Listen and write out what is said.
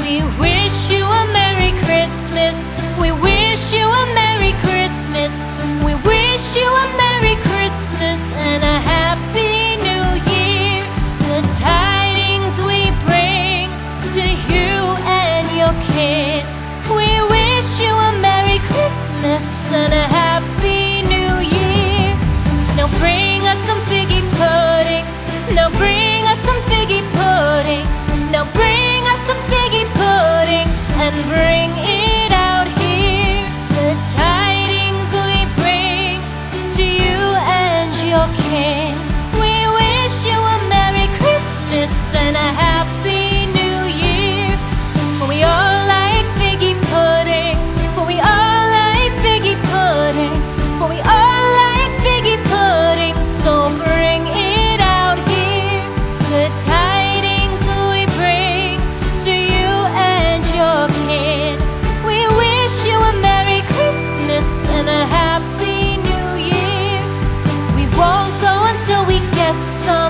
We wish you a Merry Christmas. We wish you a Merry Christmas. We wish you a Merry Christmas and a Happy New Year. The tidings we bring to you and your kin. We wish you a Merry Christmas and a Happy New Year. Now bring us some figgy pudding. Now bring us some figgy pudding. Now bring us some figgy pudding and bring it out here. The tidings we bring to you and your kin. We wish you a Merry Christmas and a Happy New Year. For we all like figgy pudding. For we all like figgy pudding. For we all like figgy pudding. So bring it out here. The tidings we bring to you and your kin. We wish you a Merry Christmas and a Happy New Year. We won't go until we get some